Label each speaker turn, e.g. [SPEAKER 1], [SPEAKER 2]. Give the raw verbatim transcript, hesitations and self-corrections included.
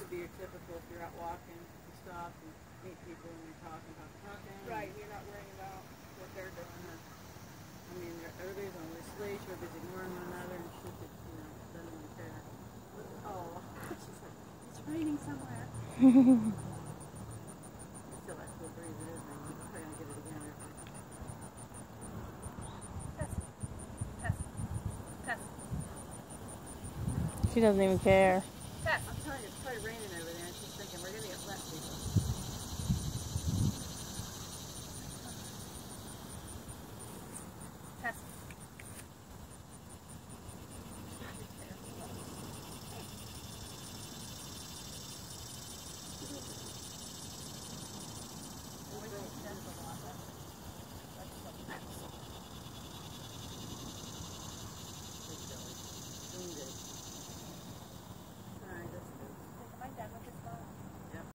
[SPEAKER 1] be your typical, if you're out walking, you stop and meet people and you're talking, talking, talking.
[SPEAKER 2] Right, you're not worrying about what they're doing. Or,
[SPEAKER 1] I mean, everybody's on their sleeves, everybody's ignoring one another and shit that, you know, doesn't even care. Oh, she's like, it's raining somewhere. I feel like cool breeze, it is raining. I'm probably going to get it again.
[SPEAKER 2] test, test, test,
[SPEAKER 3] She doesn't even care.
[SPEAKER 2] test.
[SPEAKER 1] I'm telling you, it's probably raining over there and she's thinking, we're going to get wet, people.
[SPEAKER 2] Test.